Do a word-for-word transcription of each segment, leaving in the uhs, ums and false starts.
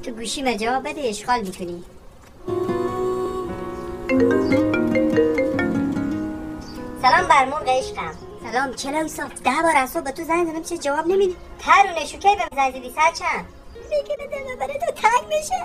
تو گوشی جواب بده اشغال میکنی. سلام برمرغ عشقم. سلام کلاوسا، ده بار از صبح به تو زنگ زدم چه جواب نمیدی؟ پرونه شوکی به زنگ زدی سر چند؟ بگه بده برای تو تنگ بشه.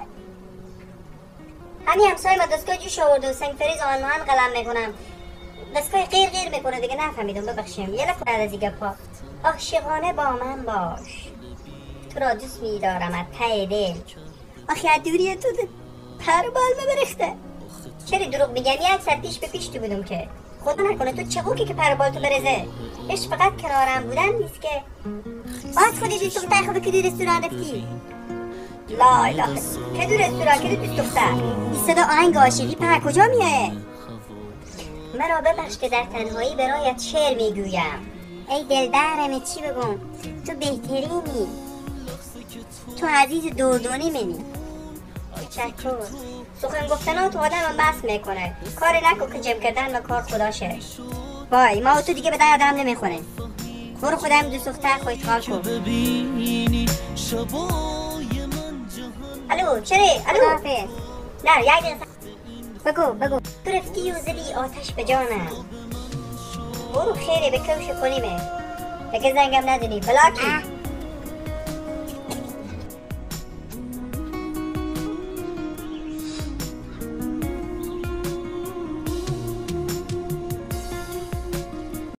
همین همسایه ما دستگاه جوش آورد و سنگ فریز آن هم قلم میکنم. دستگاه غیر غیر میکنه دیگه نفهمیدم ببخشیم. یه لفت از دیگه پا. عاشقانه با من باش. تو را دوست میدارم از ته دل. آخی از دوری تو پر بال بریخته. چرا دروغ میگم؟ یک ساعت پیش به پیش تو بودم که خدا نکنه تو چقوکی که پر بال تو برزه. اش فقط کنارم بودن نیست که باز خودی دوست دختر خوبه که دو رستوران رفتی. لا اله که دو رستوران که دو دوست دختر. این صدا آهنگ عاشقی پر کجا میایه؟ مرا ببخش که در تنهایی برایت شعر میگویم. ای دلدارم چی بگم؟ تو بهترینی، تو عزیز دردونی منی. تشکر. سخن گفتن تو آدم بس میکنه. کاری نکن که جمع کردن و کار خداشه. وای ما و تو دیگه به در آدم نمیخوره. برو خودم دوست دختر خوشحال کن. الو چرا؟ الو نه یک دقیقه بگو بگو. تو رفتی و زدی آتش به جانم. برو خیره به کوش کنیمه. دیگه زنگم ندنی بلاکی.